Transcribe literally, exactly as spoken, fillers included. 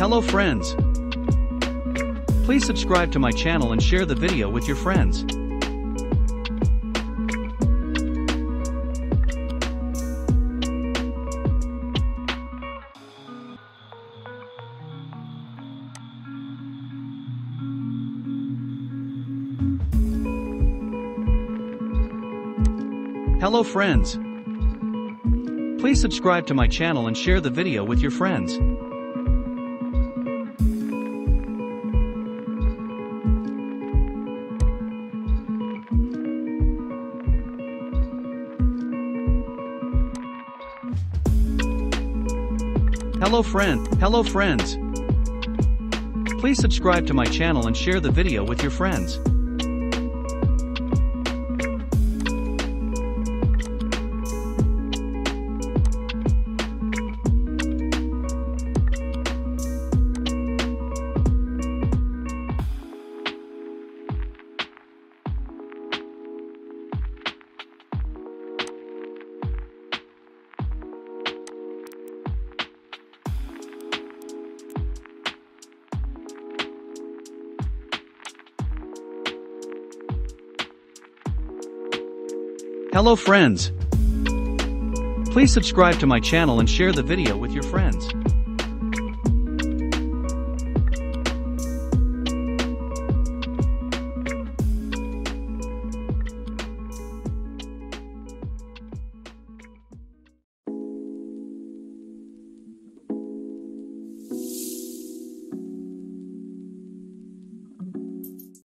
Hello friends. Please subscribe to my channel and share the video with your friends. Hello friends. Please subscribe to my channel and share the video with your friends. Hello friend. Hello friends. Please subscribe to my channel and share the video with your friends. Hello friends. Please subscribe to my channel and share the video with your friends.